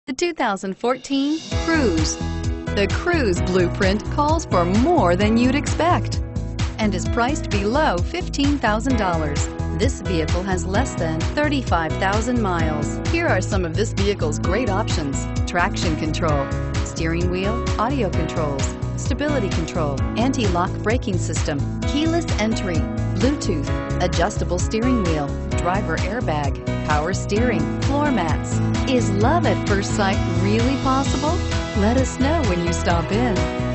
The 2014 Cruze. The Cruze blueprint calls for more than you'd expect and is priced below $15,000. This vehicle has less than 35,000 miles. Here are some of this vehicle's great options: traction control, steering wheel audio controls, stability control, anti-lock braking system, keyless entry, Bluetooth, adjustable steering wheel, driver airbag, power steering, floor mats. Is love at first sight really possible? Let us know when you stop in.